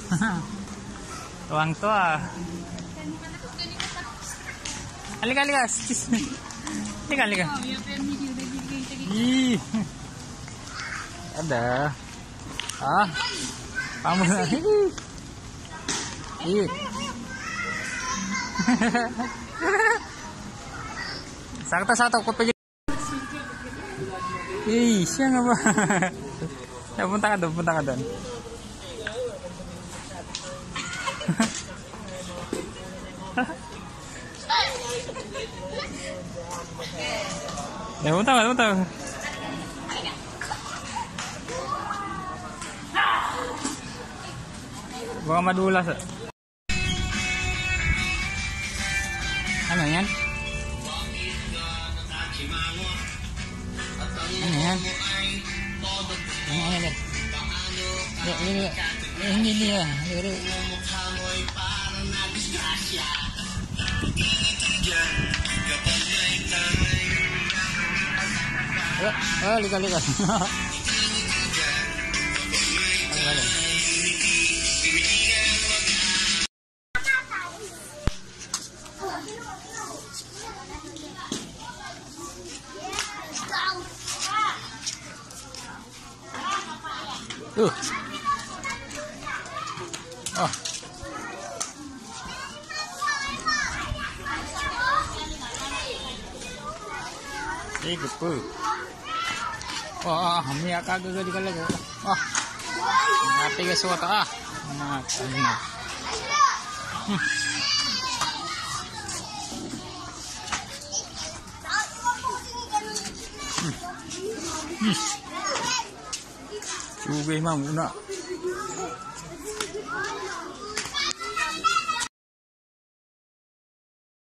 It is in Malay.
Tuang tua. Halika. Halika. Ih. Ada. Ah. Kamu. Ih. Satu kok pergi. Ih, siang apa? Ya punta ka doon. Ya punta ka. Baka madulas. Ano yan? Ano yan? Ini ya. Lihat. Oh. Ikut po. Hamiya ka gagawin ka lang. Matigas wata na. Sugay muna.